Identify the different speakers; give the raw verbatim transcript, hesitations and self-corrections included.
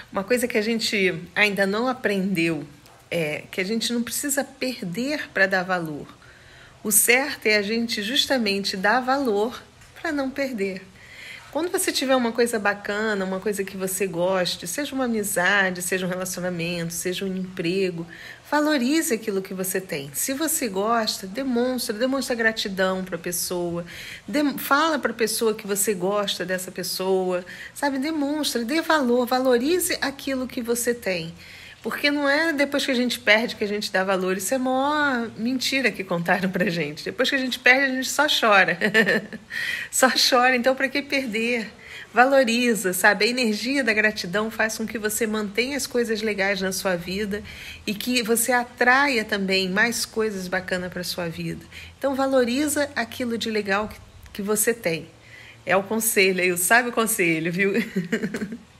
Speaker 1: Uma coisa que a gente ainda não aprendeu é que a gente não precisa perder para dar valor. O certo é a gente justamente dar valor para não perder. Quando você tiver uma coisa bacana, uma coisa que você goste, seja uma amizade, seja um relacionamento, seja um emprego, valorize aquilo que você tem. Se você gosta, demonstra, demonstra gratidão para a pessoa, dem- fala para a pessoa que você gosta dessa pessoa, sabe? Demonstra, dê valor, valorize aquilo que você tem. Porque não é depois que a gente perde que a gente dá valor. Isso é maior mentira que contaram pra gente. Depois que a gente perde, a gente só chora. Só chora. Então, para que perder? Valoriza, sabe? A energia da gratidão faz com que você mantenha as coisas legais na sua vida e que você atraia também mais coisas bacanas para sua vida. Então, valoriza aquilo de legal que, que você tem. É o conselho aí, sabe o conselho, viu?